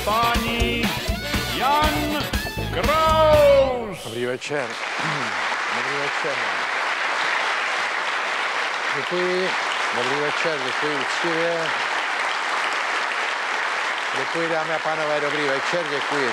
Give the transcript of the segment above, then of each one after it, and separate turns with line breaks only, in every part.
páni, Jan Kraus.
Dobrý večer. Dobrý večer. Děkuji. Dobrý večer, děkuji úctivě. Děkuji, dámy a pánové, dobrý večer, děkuji.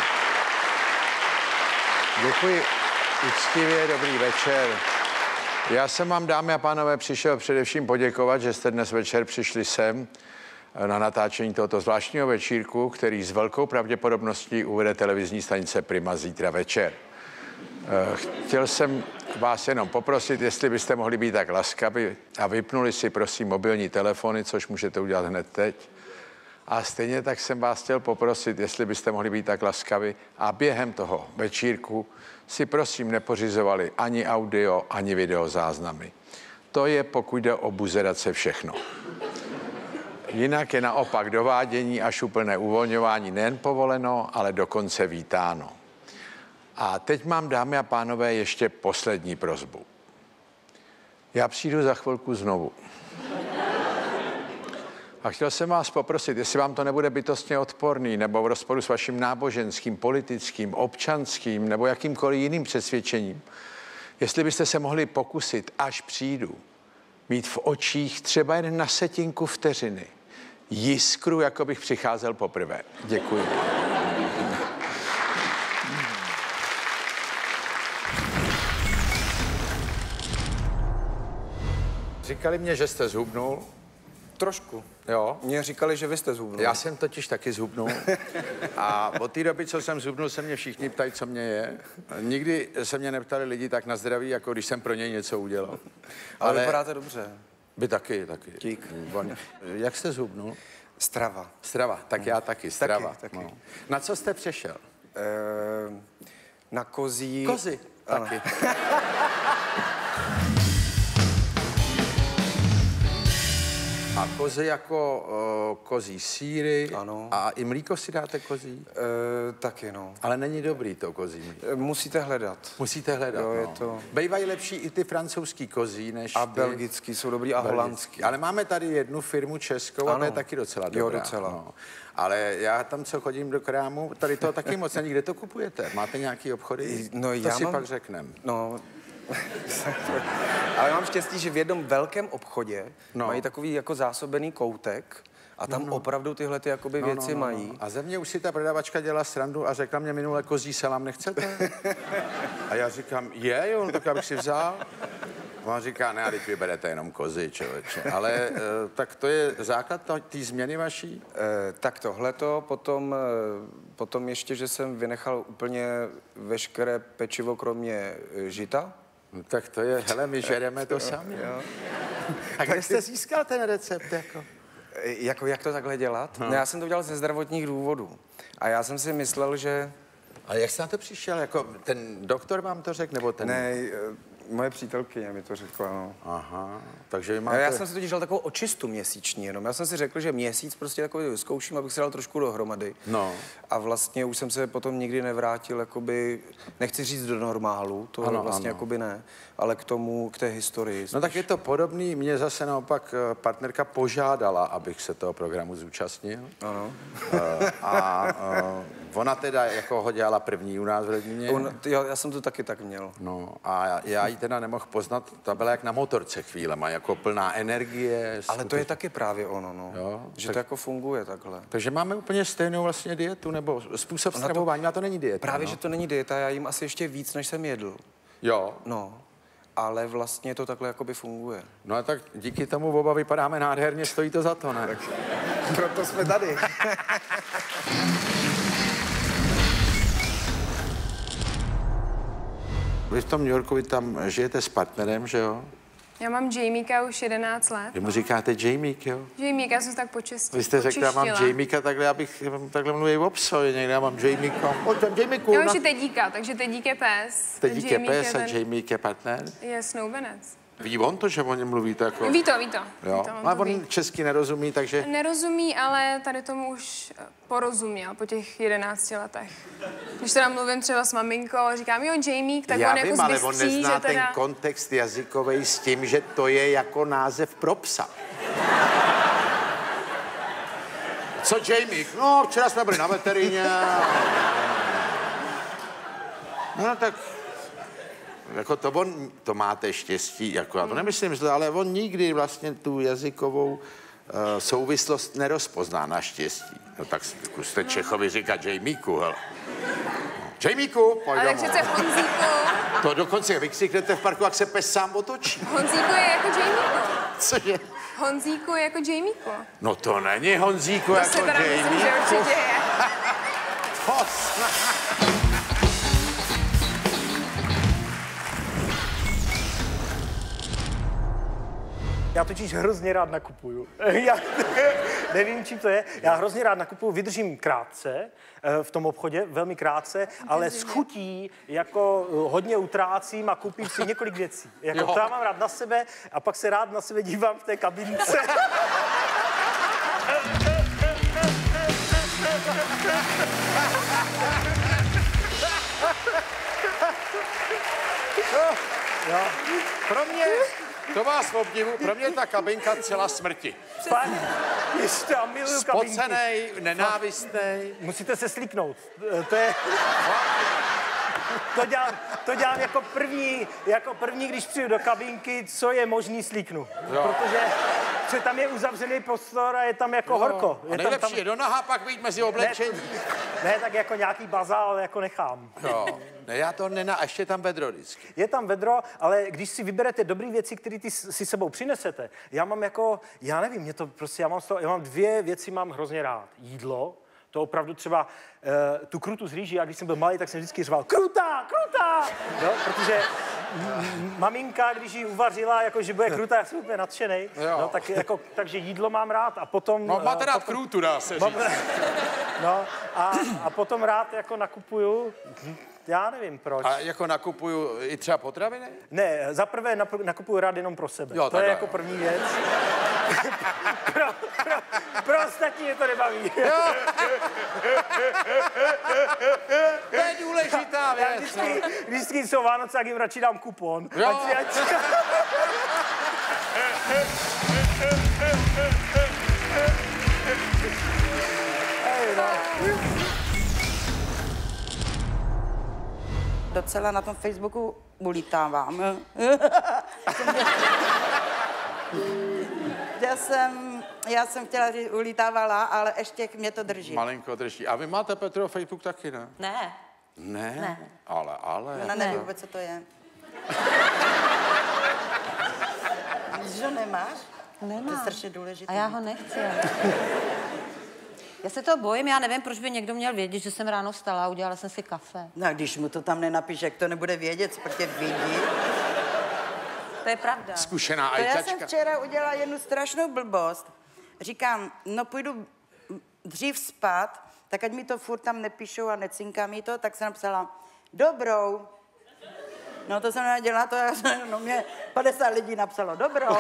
Děkuji úctivě, dobrý večer. Já jsem vám, dámy a pánové, přišel především poděkovat, že jste dnes večer přišli sem na natáčení tohoto zvláštního večírku, který s velkou pravděpodobností uvede televizní stanice Prima zítra večer. Chtěl jsem vás jenom poprosit, jestli byste mohli být tak laskaví a vypnuli si, prosím, mobilní telefony, což můžete udělat hned teď. A stejně tak jsem vás chtěl poprosit, jestli byste mohli být tak laskaví a během toho večírku si prosím nepořizovali ani audio, ani videozáznamy. To je, pokud jde o buzerace, všechno. Jinak je naopak dovádění až úplné uvolňování nejen povoleno, ale dokonce vítáno. A teď mám, dámy a pánové, ještě poslední prosbu. Já přijdu za chvilku znovu. A chtěl jsem vás poprosit, jestli vám to nebude bytostně odporný nebo v rozporu s vaším náboženským, politickým, občanským nebo jakýmkoliv jiným přesvědčením, jestli byste se mohli pokusit, až přijdu, mít v očích třeba jen na setinku vteřiny jiskru, jako bych přicházel poprvé. Děkuji. Říkali mě, že jste zhubnul.
Trošku.
Jo.
Mně říkali, že vy jste zhubnul.
Já jsem totiž taky zhubnul. A od té doby, co jsem zhubnul, se mě všichni ptají, co mě je. Nikdy se mě neptali lidi tak na zdraví, jako když jsem pro něj něco udělal.
Ale vypadáte dobře.
Vy taky.
Dík.
Jak jste zhubnul?
Strava.
Strava, tak já taky, strava.
Taky.
No. Na co jste přešel?
Na kozí...
Kozy.
Ano.
Taky. A kozy jako kozí sýry.
Ano.
A i mlíko si dáte kozí?
Taky, no.
Ale není dobrý to kozí mlíko.
Musíte hledat.
Musíte hledat,
Jo, je
no.
to...
Bejvají lepší i ty francouzský kozí, než
A
ty
belgický jsou dobrý a holandský.
Ale máme tady jednu firmu českou, a to je taky docela dobrá.
Jo, docela.
No. Ale já tam, co chodím do krámu, tady to taky moc není. Kde to kupujete? Máte nějaký obchody?
No,
to
já
si
mám...
pak řekneme.
No... Ale mám štěstí, že v jednom velkém obchodě mají takový jako zásobený koutek a tam opravdu tyhle ty jakoby věci mají.
A ze mě už si ta prodavačka dělala srandu a řekla mě minule, kozí salám nechcete? A já říkám, jo, tak abych si vzal. A on říká, ne, a teď vyberete jenom kozy, člověče. Ale tak to je základ té změny vaší?
Tak tohleto, potom ještě, že jsem vynechal úplně veškeré pečivo, kromě žita.
No, tak to je, hele, my žereme to sami.
Jo.
A kde jste získal ten recept, jako?
Jak to takhle dělat? No, já jsem to dělal ze zdravotních důvodů. A já jsem si myslel, že...
Ale jak jste na to přišel? Jako ten doktor vám to řekl, nebo ten...
Ne, moje přítelkyně mi to řekla, no.
Aha, takže vy máte...
Já jsem si totiž dal takovou očistu měsíční jenom. Já jsem si řekl, že měsíc prostě takový vyzkouším, abych se dal trošku dohromady.
No.
A vlastně už jsem se potom nikdy nevrátil, jakoby, nechci říct do normálu, to vlastně jakoby ne, ale k té historii.
No tak je to podobný, mě zase naopak partnerka požádala, abych se toho programu zúčastnil.
Ano.
Ona teda jako ho dělala první u nás v rodině.
Já jsem to taky tak měl.
No a já ji teda nemohl poznat, ta byla jak na motorce chvílema, jako plná energie.
Ale to je taky právě ono, no.
Jo,
že
tak,
to jako funguje takhle.
Takže máme úplně stejnou vlastně dietu, nebo způsob stravování, a to není dieta.
Právě, že to není dieta, já jím asi ještě víc, než jsem jedl.
Jo.
No. Ale vlastně to takhle jakoby funguje.
No a tak díky tomu oba vypadáme nádherně, stojí to za to, ne? Tak
proto jsme tady.
Vy v tom New Yorku, vy tam žijete s partnerem, že jo?
Já mám Jamieka už 11 let.
Vy mu říkáte Jamiek, jo?
Jamieka, já jsem se tak počistila.
Vy jste řekla, já mám Jamieka, takhle já bych takhle mluvil o psovi, někde já mám Jamieka. Pojď tam Jamieku.
Já mám ještě Tedíka, takže Tedík je pes.
Tedík je pes a Jamiek je partner?
Je snoubenec.
Ví on to, že o něm mluvíte jako...
Ví to.
Jo, ale on česky nerozumí, takže...
Nerozumí, ale tady tomu už porozuměl po těch 11 letech. Když teda mluvím třeba s maminkou a říkám, jo, Jamiek, tak
já
on
vím,
jako
ale
zbystří,
on nezná
že teda...
ten kontext jazykový s tím, že to je jako název pro psa. Co Jamie? No, včera jsme byli na veterině. No tak, jako to máte štěstí, jako já to nemyslím zle, ale on nikdy vlastně tu jazykovou souvislost nerozpozná naštěstí. No tak zkuste Čechovi říkat Jamieku, hele. Jamieku, pojď
Ale
domů.
přece Honzíku.
To dokonce vykřiknete v parku, jak se pes sám otočí.
Honzíku je jako Jamieku.
Cože?
Honzíku je jako Jamieku.
No to není Honzíku
To
jako
se teda myslím, že
Jamieku.
určitě je.
To snad.
Já totiž hrozně rád nakupuju. Já nevím, čím to je. Já hrozně rád nakupuju, vydržím krátce v tom obchodě, velmi krátce, ale s chutí jako hodně utrácím a koupím si několik věcí. Jako to já mám rád na sebe a pak se rád na sebe dívám v té kabince.
Jo. Pro mě, to vás obdivu, pro mě ta kabinka celá smrti.
Fakt, ještě já miluju kabinky.
Spocenej, nenávistnej.
Musíte se slíknout. To je... To dělám jako první, když přijdu do kabinky, co je možný slíknu. Jo. Protože tam je uzavřený prostor a je tam jako horko.
A nejlepší je do naha, pak být mezi oblečení.
Ne, tak jako nějaký bazál jako nechám.
Jo. Ne, já to a ještě tam vedro vždycky.
Je tam vedro, ale když si vyberete dobré věci, které si sebou přinesete, já mám jako, já nevím, mě to prostě, já mám dvě věci, mám hrozně rád. Jídlo, to opravdu třeba tu krutu z rýží, a když jsem byl malý, tak jsem vždycky řval kruta, kruta! Jo, protože maminka, když ji uvařila, jako, že bude kruta, já jsem úplně nadšenej. No, tak, jako, takže jídlo mám rád a potom...
No, máte rád krutu, dá se říct.
No, a potom rád jako nakupuju, já nevím proč.
A jako nakupuju i třeba potraviny?
Ne, zaprvé nakupuju rád jenom pro sebe.
Jo,
to je jako první věc. pro ostatní je to nebaví.
To je důležitá věc.
Vždycky jsou Vánoce, tak jim radši dám kupon.
Jo.
Docela na tom Facebooku ulítávám. Já jsem chtěla říct, ulítávala, ale ještě mě to drží.
Malinko drží. A vy máte, Petro, Facebook taky, ne?
Ne.
Ne?
Ne.
Ale.
Ona neví vůbec, co to je. Že nemáš?
Nemám.
To je strašně důležité.
A já ho nechci. Já se toho bojím, já nevím, proč by někdo měl vědět, že jsem ráno vstala a udělala jsem si kafe.
No, když mu to tam nenapíše, jak to nebude vědět, protože vidí.
To je pravda.
Zkušená
To
ajťačka.
já jsem včera udělala jednu strašnou blbost. Říkám, no půjdu dřív spát, tak ať mi to furt tam nepíšou a necinká mi to, tak jsem napsala, dobrou. No to jsem nedělala, to no mě 50 lidí napsalo, dobrou.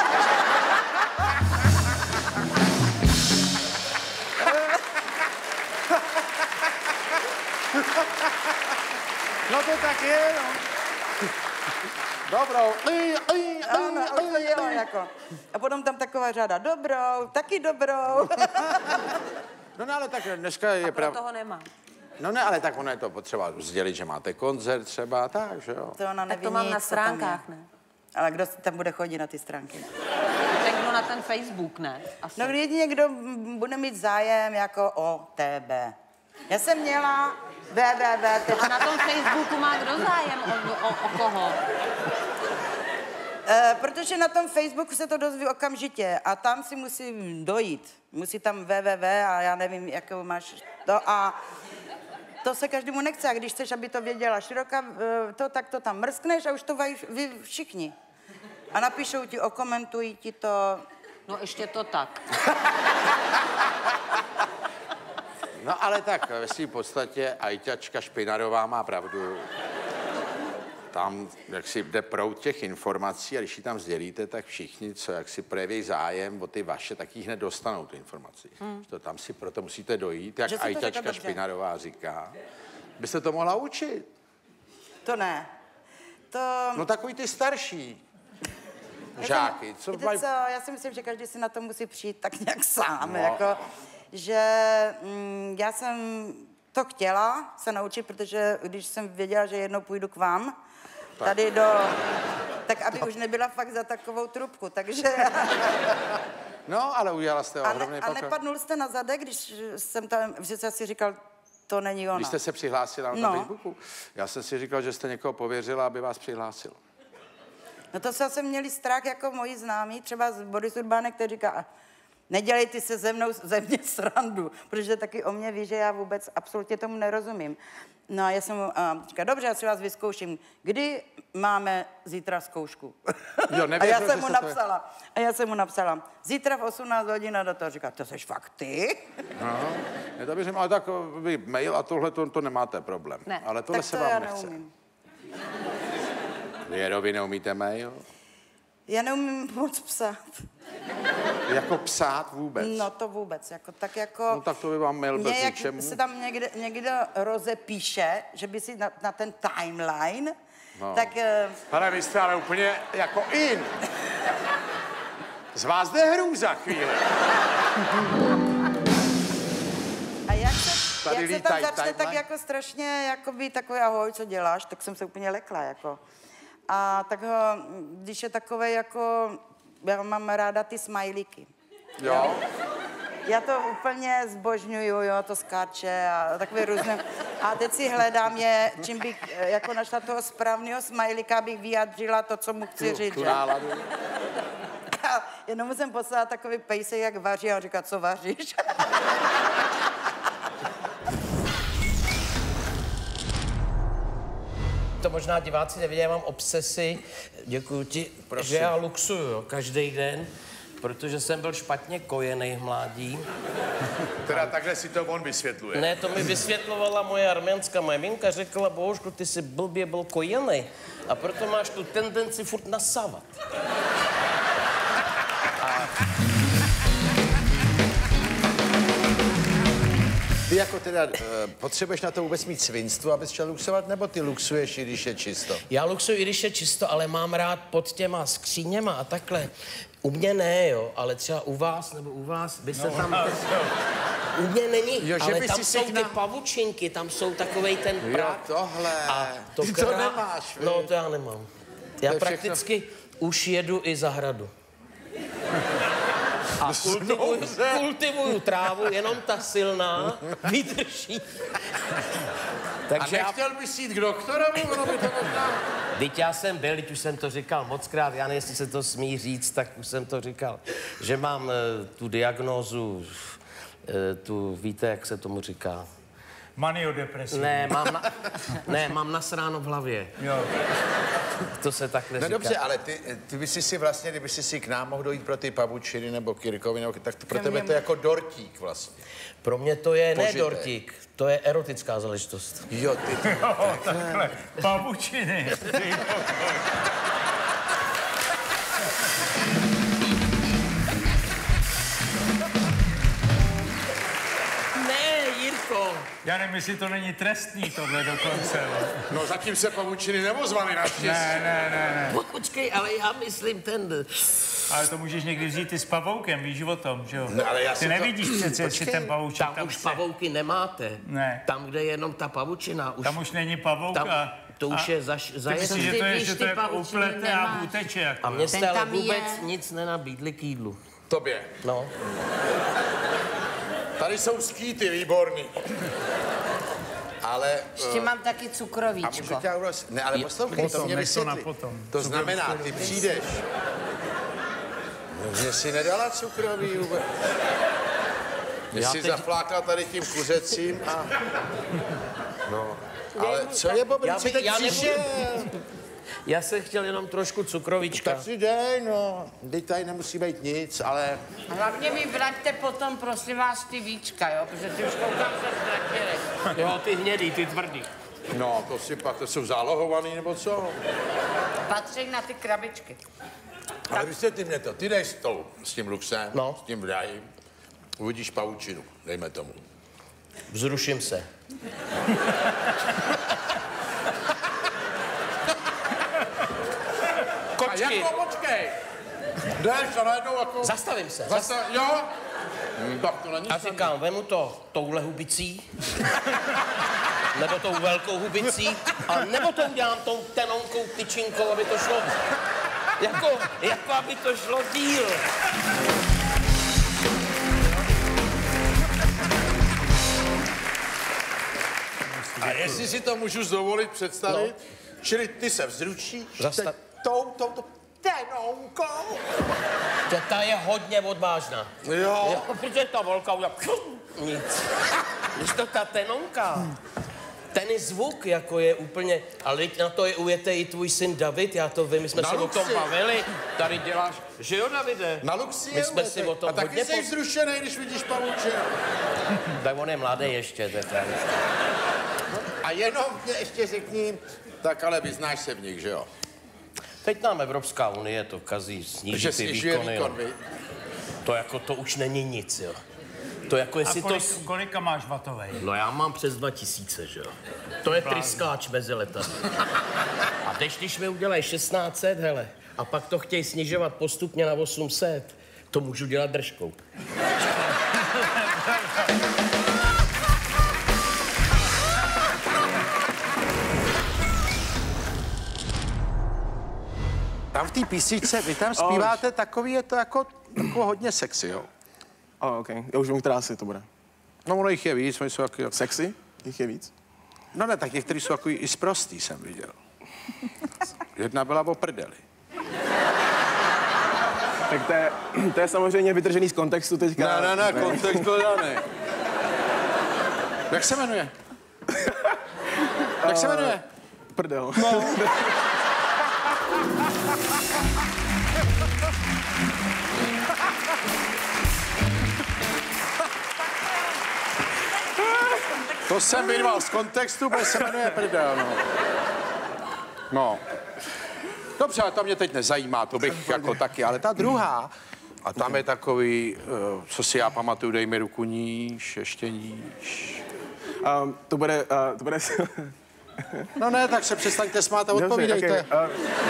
No to tak je, no. Dobrou.
Ano, to jelo jako. A potom tam taková řada, dobrou, taky dobrou.
No ale tak dneska je pravda.
toho nemám.
No ne, ale tak ono je to potřeba sdělit, že máte koncert třeba, tak, že jo.
To ona neví
Tak to mám
nic,
na
co tam je.
stránkách, ne?
Ale kdo tam bude chodit na ty stránky?
Řeknu na ten Facebook, ne? Asi.
No když někdo bude mít zájem jako o tebe. Já jsem měla www.
A na tom Facebooku má kdo zájem o koho?
Protože na tom Facebooku se to dozví okamžitě a tam si musí dojít. Musí tam www a já nevím, jakou máš to a to se každému nechce. A když chceš, aby to věděla široka, tak to tam mrskneš a už to vy všichni. A napíšou ti, okomentují ti to.
No ještě to tak.
No ale tak, ve svým podstatě ajťačka Špinarová má pravdu. Tam, jak si jde proud těch informací a když ji tam sdělíte, tak všichni, co jak si projeví zájem o ty vaše, tak ji hned dostanou tu informaci. To tam si proto musíte dojít, jak ajťačka Špinarová říká. Byste to mohla učit.
To ne. To...
No takový ty starší žáky.
Víte co, já si myslím, že každý si na to musí přijít tak nějak sám. No. Jako, že já jsem to chtěla se naučit, protože když jsem věděla, že jednou půjdu k vám, tady do... Tak aby už nebyla fakt za takovou trubku, takže...
No, ale udělala jste ohromný pokrok.
A nepadnul jste na zadek, když jsem tam, že jsi si říkal, to není ona.
Když jste se přihlásila na Facebooku, já jsem si říkal, že jste někoho pověřila, aby vás přihlásil.
No to jsem měli strach jako moji známí, třeba z Boris Urbánek, který říká, nedělejte se ze mě srandu, protože taky o mě ví, že já vůbec absolutně tomu nerozumím. No a já jsem mu říkala, dobře, já si vás vyzkouším, kdy máme zítra zkoušku?
Jo,
a já jsem mu napsala, zítra v 18 hodin a do toho říká, to seš fakt ty?
No, je to běžím, ale tak vy mail a tohle to nemáte problém.
Ne,
ale tohle
tak
se
to
vám
já
nechce.
neumím.
Vy neumíte mail?
Já neumím moc psát.
Jako psát vůbec?
No to vůbec, jako tak jako...
No tak to by vám mail bez ničemu.
Se tam někdo rozepíše, že by si na ten timeline, tak...
Pane, vy jste ale úplně jako in. Z vás jde hrůza chvíli.
A jak se tam začne tak jako strašně, jakoby takový ahoj, co děláš, tak jsem se úplně lekla, jako. A tak když je takové jako, já mám ráda ty smajlíky.
Jo?
Já to úplně zbožňuju, jo, to skáče a takové různé. A teď si hledám čím bych jako našla toho správného smajlíka, abych vyjádřila to, co mu chci říct, že? Jenom jsem poslala takový pejsek, jak vaří a on říká, co vaříš?
To možná diváci nevidí, já mám obsesi, děkuji ti, že já luxuju každý den, protože jsem byl špatně kojený v mládí.
Teda takhle si to on vysvětluje.
Ne, to mi vysvětlovala moje arménská maminka, řekla, Bohužku, ty jsi blbě byl kojený a proto máš tu tendenci furt nasávat.
Ty jako teda potřebuješ na to vůbec mít svinstvo, abys chtěl luxovat, nebo ty luxuješ, i když je čisto?
Já luxuji, i když je čisto, ale mám rád pod těma skříněma a takhle. U mě ne, jo, ale třeba u vás nebo u vás by se tam... U mě není,
jo,
ale tam jsou ty pavučinky, tam jsou takovej ten prach.
Jo, tohle.
A
ty to nemáš,
no, to já nemám. Já prakticky už jedu i zahradu. A kultivuju trávu, jenom ta silná vydrží.
Takže a nechtěl bys jít k doktorovi, ono by to možná...
Vždyť já jsem byl, už jsem to říkal mockrát, já nevím, jestli se to smí říct, tak už jsem to říkal, že mám tu diagnózu, víte, jak se tomu říká?
Maniodepresivní.
Ne, mám nasráno v hlavě.
Jo.
To se takhle říká.
No dobře, ale ty bys si vlastně, kdyby si k nám mohl dojít pro ty pavučiny nebo Kirkovi, tak to pro tebe to je jako dortík vlastně.
Pro mě to je ne dortík, to je erotická záležitost.
Jo,
takhle. Pavučiny. Já nevím, jestli to není trestný tohle dokonce.
No zatím se pavučiny neozvaly naštěstí.
Ne.
Počkej, ale já myslím ten...
Ale to můžeš někdy vzít i s pavoukem, víš o tom, že jo?
No, ale
ty nevidíš přece, jestli ten pavouček
tam už pavouky nemáte.
Ne.
Tam, kde je jenom ta pavučina.
Tam už není pavouk a...
To už je zajezdný.
Myslíš, že to je upletné a uteče jako.
A mě jste ale vůbec nic nenabídli k jídlu.
Tobě?
No.
Tady jsou skýty, výborný. Ale...
Ještě mám taky cukrovíčko.
A můžu tě ne, ale poslouchej, to mě vysvětlí. To znamená, ty přijdeš... Mě si nedala cukroví vůbec. Mě si zaflákla tady tím kuřecím a... No, ale co je, Bobry, co teď přišel?
Já jsem chtěl jenom trošku cukrovíčka.
Tak si dej, no. Teď tady nemusí být nic, ale...
Hlavně mi vraťte potom, prosím vás, ty víčka, jo? Protože ty už koukám se ztratili.
Jo, ty hnědý, ty tvrdý.
No, to jsou zálohovaný, nebo co?
Patří na ty krabičky.
Ale vysvětli mě to, ty dej s tím luxem,
no.
S tím vdají, uvidíš pavučinu, dejme tomu.
Vzruším se.
Kočky. A jako počkej. Jdeš a najednou jako...
Zastavím se.
Jo? Tak to není
A říkám, vemu to touhle hubicí, nebo tou velkou hubicí, a nebo to udělám tou tenonkou tyčinkou, aby to šlo, jako aby to šlo díl.
A jestli si to můžu dovolit představit, čili ty se vzručíš tou tenonkou.
Ta je hodně odvážná.
Jo.
Protože ta volka udělá nic. Když to ta tenonka, ten zvuk jako je úplně, ale teď na to je ujetý i tvůj syn David, já to vím, my jsme se o tom bavili. Tady děláš, že jo, Davide?
Na Luxi
my jsme si o tom
a taky
hodně
jsi vzrušený, když vidíš pavouče.
Tak on je mladý ještě, to je pravda.
A jenom mě ještě řekni, tak ale vyznáš se v nich, že jo?
Teď nám Evropská unie to kazí, sníží ty výkony.
Výkon,
to jako, to už není nic, jo. To jako jestli
kolika máš vatovej?
No já mám přes 2000, že jo. To je tryskáč mezi letadly. A teď, když mi udělají 1600, hele, a pak to chtějí snižovat postupně na 800, to můžu dělat držkou.
Tam v té písničce, vy tam zpíváte takový, je to jako hodně sexy, jo?
OK. Já už vím, která asi to bude.
No ono jich je víc, oni jsou takový...
Sexy? Jich je víc?
No ne, tak některý jsou takový i sprostý, jsem viděl. Jedna byla o prdeli.
Tak to je samozřejmě vytržený z kontextu teďka.
Ne, kontext byl daný. Jak se jmenuje? Jak se jmenuje?
Prdel.
No. To jsem vyrval z kontextu, protože se jmenuje prdel, no. No. Dobře, ale to mě teď nezajímá, to bych jako taky, ale ta druhá, a tam je takový, co si já pamatuju, dej mi ruku níž, ještě níž.
To bude...
No ne, tak se přestaňte smát a odpovídejte.
Okay.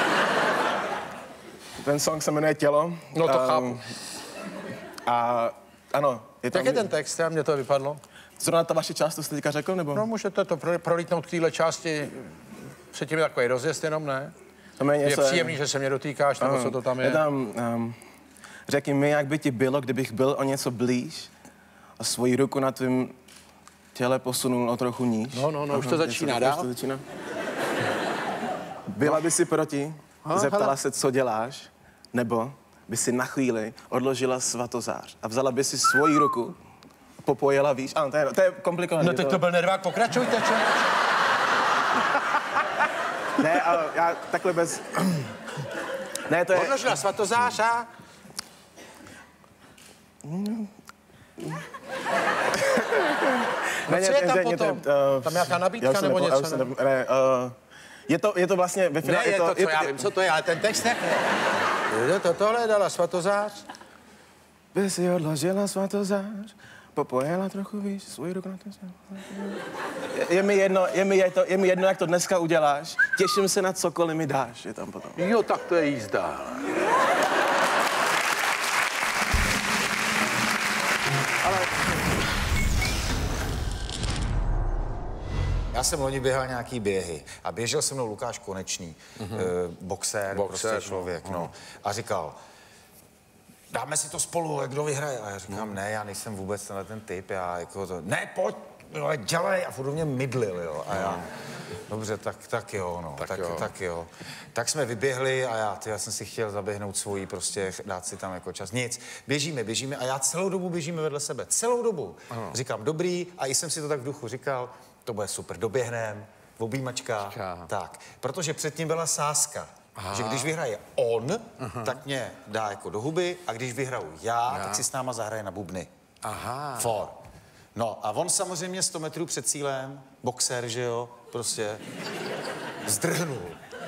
Ten song se jmenuje Tělo.
No to chápu.
A ano, je tam...
Jak je ten text? Mě to vypadlo.
Zrovna ta vaše část, to jste teďka řekl, nebo?
No můžete to prolítnout k téhle části, předtím je takový rozjezd jenom, ne? Je příjemný, že se mě dotýkáš, nebo co to tam je?
Je tam, řekni mi, jak by ti bylo, kdybych byl o něco blíž a svoji ruku na tvým těle posunul o trochu níž.
No, už to začíná dál.
Byla by si proti, zeptala se, co děláš, nebo by si na chvíli odložila svatozář a vzala by si svoji ruku, popojela, víš? Ano, to je komplikované.
No teď to byl nervák, pokračujte, čo?
Ne, ale já takhle bez... Ne, to je...
Odložila svatozář a... No co je tam potom? Tam nějaká nabídka nebo něco?
Ne, je to vlastně...
Ne, je to, co já vím, co to je, ale ten text ne. Tohle dala svatozář.
By si odložila svatozář, popojela trochu, víš, svůj ruku na to. Je mi jedno, jak to dneska uděláš. Těším se na cokoliv mi dáš, je tam potom.
Jo, tak to je jízda.
Ale... Já jsem loni běhal nějaký běhy a běžel se mnou Lukáš Konečný, boxér, prostě člověk, no. A říkal, dáme si to spolu, kdo vyhraje. A já říkám, ne, já nejsem vůbec tenhle ten typ, já jako to, ne, pojď, jo, dělej. A furt mě mydlil, jo. A já, dobře, tak jo, no, tak jo. Tak jsme vyběhli a já jsem si chtěl zaběhnout svojí, prostě dát si tam jako čas. Nic, běžíme a já celou dobu běžíme vedle sebe, celou dobu. Říkám, dobrý, a i jsem si to tak v duchu říkal, to bude super, doběhnem, v objímačkách, tak. Protože předtím byla sázka. Že když vyhraje on, tak mě dá jako do huby a když vyhraju já, tak si s náma zahraje na bubny. For. No a on samozřejmě 100 metrů před cílem, boxer, že jo, prostě zdrhnul.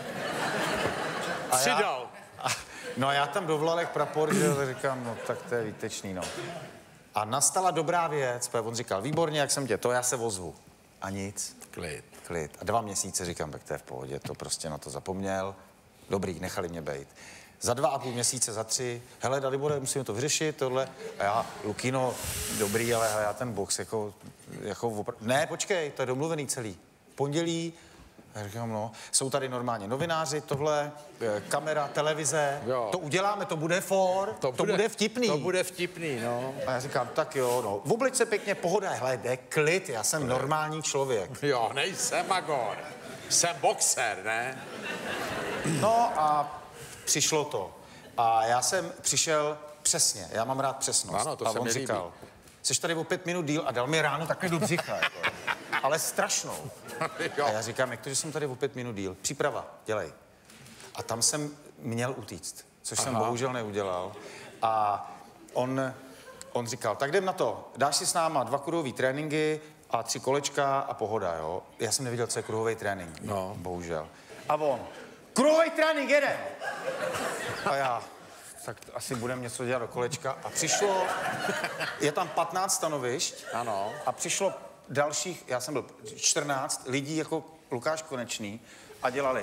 Přidal.
No a já tam dovlal jak prapor, že jo, tak říkám, no tak to je výtečný, no. A nastala dobrá věc, protože on říkal, výborně, jak jsem tě, to já se ozvu. A nic. Klid. A 2 měsíce říkám, tak to je v pohodě, to prostě na to zapomněl. Dobrý, nechali mě bejt. za 2,5 měsíce, za 3, hele, Dalibore, musíme to vyřešit, tohle. A já, Lukino, dobrý, ale já ten box, jako ne, počkej, to je domluvený celý. Pondělí, já říkám, no, jsou tady normálně novináři, tohle, kamera, televize, jo. To uděláme, to bude to bude vtipný.
To bude vtipný, no.
A já říkám, tak jo, no, v oblice pěkně, pohoda, hele, jde klid, já jsem normální člověk.
Jo, nejsem magor, jsem boxer, ne?
No a přišlo to. A já jsem přišel přesně, já mám rád přesnost.
Ano, to
a
se
on
mi
říkal, jsi tady o 5 minut díl a dal mi ráno takhle do břicha, jako. Ale strašnou. A já říkám, jak to, že jsem tady o 5 minut díl? Příprava, dělej. A tam jsem měl utíct, což jsem bohužel neudělal. A on říkal, tak jdem na to, dáš si s náma 2 kruhové tréninky a 3 kolečka a pohoda, jo. Já jsem neviděl, co je kruhový trénink, no. Bohužel. A on, kruhový trénink, jedem! A já, tak asi budeme něco dělat do kolečka. A přišlo, je tam 15 stanovišť.
Ano.
A přišlo dalších, já jsem byl 14 lidí jako Lukáš Konečný a dělali.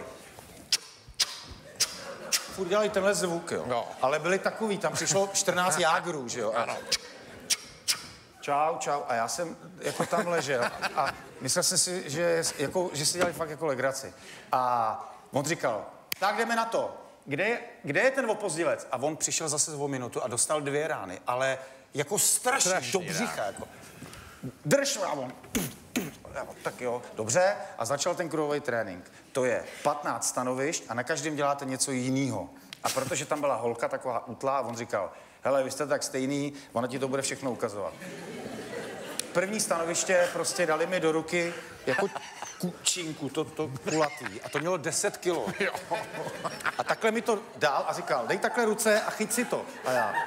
Furt dělali tenhle zvuk, jo. No. Ale byli takový, tam přišlo 14 jágrů, že jo. Ano. Čau, čau. A já jsem jako tam ležel a myslel jsem si, že si dělali fakt jako legraci. A on říkal, tak jdeme na to. Kde je ten opozdilec? A on přišel zase o minutu a dostal 2 rány, ale jako strašně do břicha. Jako. Drž, a on. Tak jo, dobře. A začal ten kruhový trénink. To je 15 stanovišť a na každém děláte něco jiného. A protože tam byla holka taková utlá, on říkal, hele, vy jste tak stejný, ona ti to bude všechno ukazovat. První stanoviště prostě dali mi do ruky jako kučinku, to kulatý. A to mělo 10 kilo. A takhle mi to dal a říkal, dej takhle ruce a chyť si to. A já.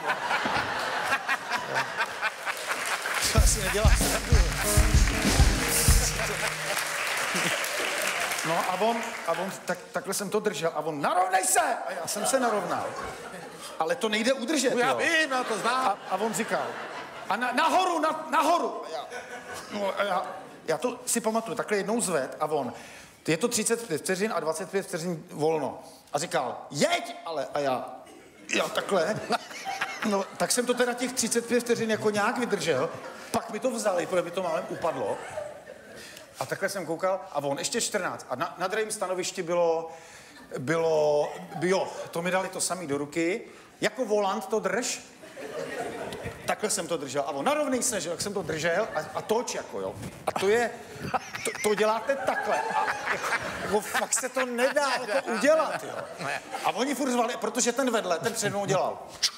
To asi nedělá srandu. No a on takhle jsem to držel a on, narovnej se! A já jsem se narovnal. Ale to nejde udržet,
já vím, já to znám.
A on říkal, a nahoru. Já to si pamatuju, takhle jednou zved a on, je to 35 vteřin a 25 vteřin volno. A říkal, jeď, ale, a já takhle. No, tak jsem to teda těch 35 vteřin jako nějak vydržel, pak mi to vzali, protože mi to málem upadlo. A takhle jsem koukal a on ještě 14. A na druhém stanovišti bylo, to mi dali to samý do ruky, jako volant to drž. Takhle jsem to držel. A on, narovnej se, že jak jsem to držel a toč, jako jo. A to děláte takhle. A jako fakt se to nedá jako udělat, jo. A oni furt zvali, protože ten vedle, ten před mnou dělal.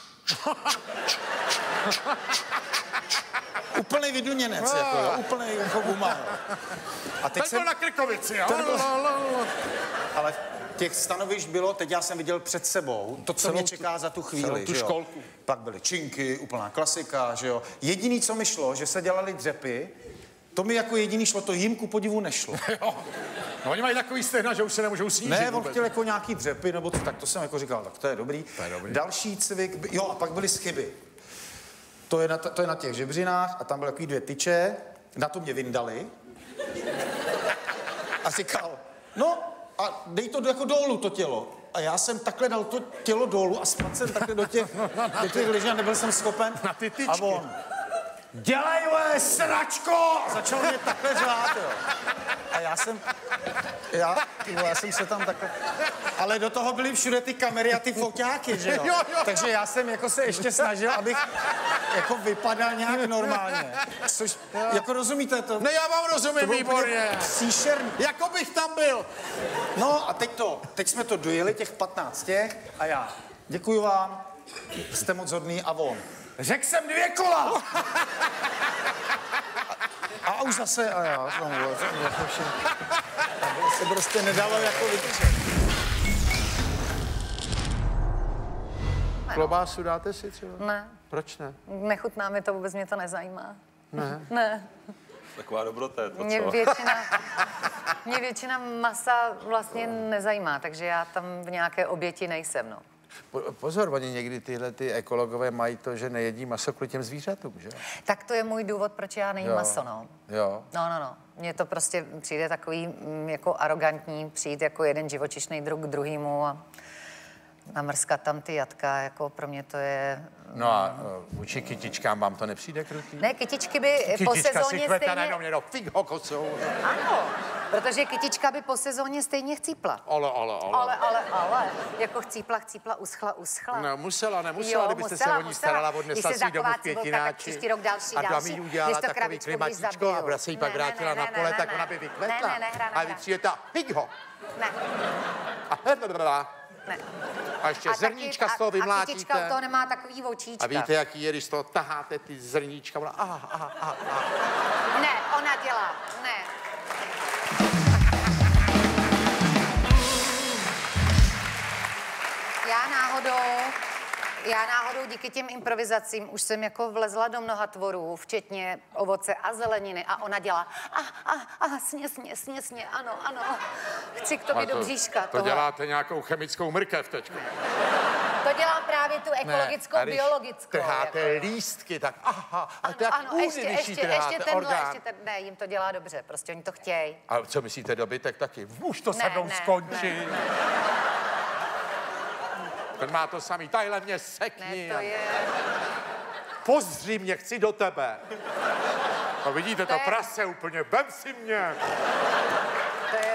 Úplnej vyduněnec, jako jo. Úplnej jako guma. A teď jsem
na Krkovici, jo.
Ale těch stanovišť bylo, teď já jsem viděl před sebou, to, co mě čeká za tu chvíli,
tu školku.
Pak byly činky, úplná klasika, že jo. Jediný, co mi šlo, že se dělali dřepy, to mi jako jediný šlo, to jim ku podivu nešlo.
No oni mají takový stehna, že už se nemůžou snížit.
Ne, on chtěl jako nějaký dřepy, nebo tak to jsem jako říkal, tak to je dobrý. Další cvik, jo, a pak byly schyby. To je na těch žebřinách a tam byly takový 2 tyče, na to mě vyndali. A říkal, no a dej to jako dolů to tělo. A já jsem takhle dal to tělo dolů a spadl jsem takhle do těch liží a nebyl jsem schopen.
Na ty tyčky.
A on, dělej, sračko! A začal mě takhle řvát, jo. A já jsem se tam takhle... Ale do toho byly všude ty kamery a ty foťáky, že jo? Takže já jsem jako se ještě snažil, abych jako vypadal nějak normálně. Což, jako rozumíte to?
Ne, já vám rozumím, výborně.
Příšerný.
Jako bych tam byl.
No a teď jsme to dojeli, těch 15 a já, děkuju vám, jste moc hodný a on. Řekl jsem 2 kola! A už zase, a já se prostě nedalo jako vytržet.
Klobásu dáte si třeba?
Ne.
Proč ne?
Nechutná mi to, vůbec mě to nezajímá.
Ne?
Ne.
Taková dobrota je to,
Mě
co?
většina masa vlastně nezajímá, takže já tam v nějaké oběti nejsem, no.
Pozor, oni někdy tyhle ty ekologové mají to, že nejedí maso kvůli těm zvířatům, že?
Tak to je můj důvod, proč já nejím maso, no.
Jo.
No. Mně to prostě přijde takový jako arrogantní přijít jako jeden živočišný druh k druhýmu a namrskat tam ty jatka, jako pro mě to je...
No a vůči kytičkám vám to nepřijde krutý?
Ne, kytičky by po sezóně stejně...
Fig ho kocou.
Ano, protože kytička by po sezóně stejně chcípla. Ale, jako chcípla, uschla.
No, nemusela, kdybyste se o ní starala, odnesla si domů v květináči a tam jí udělala takový klimatíčko a ona se jí pak vrátila na pole, tak ona by vykvetla. A vy přijete a fig ho.
Ne.
Ne. A ještě zrníčka z toho vymlátíte.
A kytička od toho nemá takový očíčka.
A víte, jaký je, když z toho taháte ty zrníčka?
Ne, ona dělá, ne. Já náhodou díky těm improvizacím už jsem jako vlezla do mnoha tvorů, včetně ovoce a zeleniny a ona dělá sně, ano, chci k tobě do bříška.
To děláte nějakou chemickou mrkev teďko.
To dělám právě tu ekologickou, biologickou.
Trháte
jako.
Lístky, tak
ano, ještě ne, jim to dělá dobře, prostě oni to chtějí.
A co myslíte, dobytek taky? Už to se mnou skončí. Ten má to samý, tadyhle mě sekni.
Ne, to je...
Pozři mě, chci do tebe. A vidíte to prase úplně, vem si mě.
To je...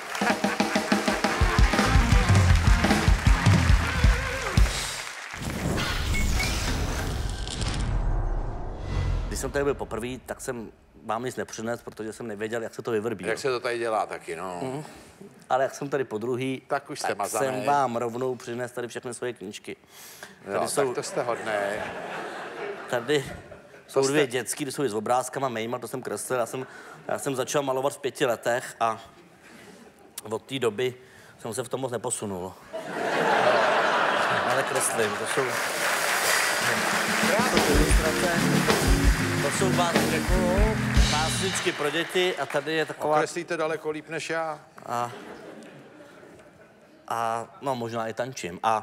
Když jsem tady byl poprvé, tak jsem vám nic nepřinesl, protože jsem nevěděl, jak se to vyvrbí.
Jak se to tady dělá taky, no.
Ale jak jsem tady podruhý,
tak už jste
tak jsem vám rovnou přinesl tady všechny svoje knížky.
Jo, tady tak to jste hodný.
Tady jsou dvě dětský, ty jsou s obrázkama mýma, to jsem kreslil. Já jsem začal malovat v 5 letech a od té doby jsem se v tom moc neposunul. Ale kreslím, to jsou ilustrace, to jsou básničky pro děti a tady je taková...
Kreslíte daleko líp než já.
A no, možná i tančím. A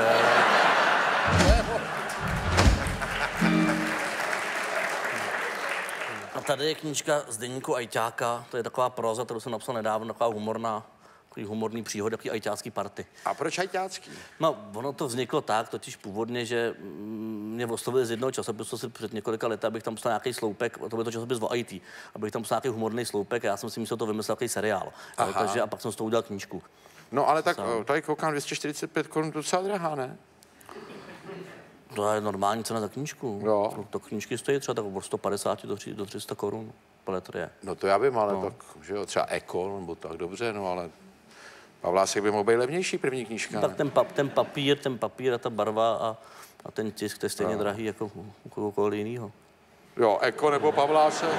tady je knížka z deníku ajťáka, to je taková próza, kterou jsem napsal nedávno, taková humorný příhod, takový ajťácký party.
A proč ajťácký?
No, ono to vzniklo tak, totiž původně, že mě oslovili z jednoho časopisu před několika lety, abych tam psal nějaký sloupek, to byl to časopis o IT, abych tam psal nějaký humorný sloupek a já jsem si myslel, to vymyslel takový seriál. Takže a pak jsem z toho udělal knížku.
No ale tak tady koukám 245 korun, to docela drahá, ne?
To je normální cena za knížku.
Jo.
To knížky stojí třeba tak od 150 do 300 korun. Je.
No to já vím, ale tak, že jo, třeba Eko, nebo tak dobře, no ale Pavlásek by mohl být levnější první knížka.
Tak ten papír a ta barva a ten tisk, to je stejně drahý jako kohokoliv jinýho.
Jo, Eko nebo Pavlásek.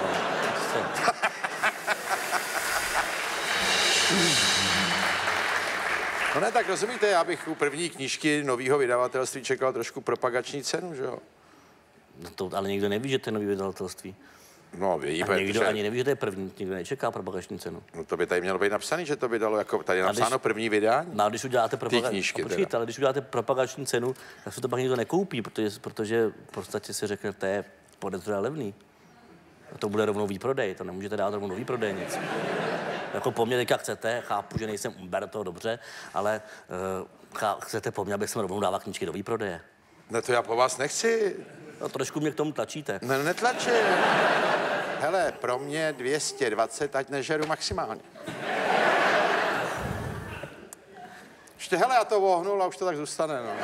No ne, tak rozumíte, já bych u první knížky nového vydavatelství čekal trošku propagační cenu, že jo?
No to ale nikdo neví, že to je nový vydavatelství.
No, ví,
někdo ani neví, že to je první, nikdo nečeká propagační cenu.
No to by tady mělo být napsané, že to vydalo jako tady je napsáno první vydání.
No a když uděláte
knížky,
ale když uděláte propagační cenu, tak se to pak nikdo nekoupí, protože v podstatě si řekne, to je podezřelé levný. A to bude rovnou výprodej, to nemůžete dát rovnou výprodej nic. Jako po mně teďka chcete, chápu, že nejsem Umberto, dobře, ale chcete po mně, abych jsem rovnou dával knížky do výprodeje.
Ne, to já po vás nechci.
No trošku mě k tomu tlačíte.
Ne, netlačím. Hele, pro mě 220, ať nežeru maximálně. Ještě, hele, já to vohnul a už to tak zůstane, no.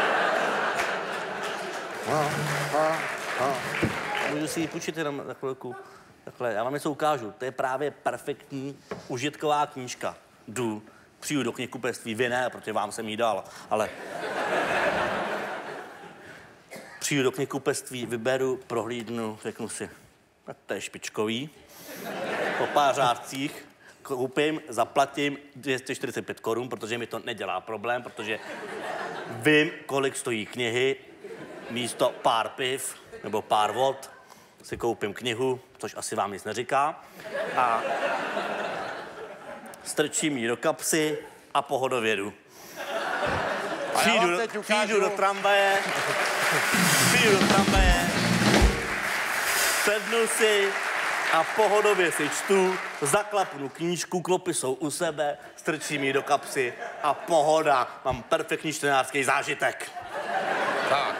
Můžu si ji půjčit jenom na chvilku. Takhle, já vám něco ukážu. To je právě perfektní užitková knížka. Přijdu do knihkupectví, vy ne, protože vám jsem jí dal, ale... Přijdu do knihkupectví, vyberu, prohlídnu, řeknu si, tak to je špičkový. Po pár řádcích koupím, zaplatím 245 korun, protože mi to nedělá problém, protože vím, kolik stojí knihy, místo pár piv nebo pár vod si koupím knihu, což asi vám nic neříká, a přijdu ji do kapsy a pohodově jdu. Přijdu do tramvaje, sednu si a pohodově si čtu, zaklapnu knížku, klopy jsou u sebe, strčím ji do kapsy a pohoda. Mám perfektní čtenářský zážitek.
Tak.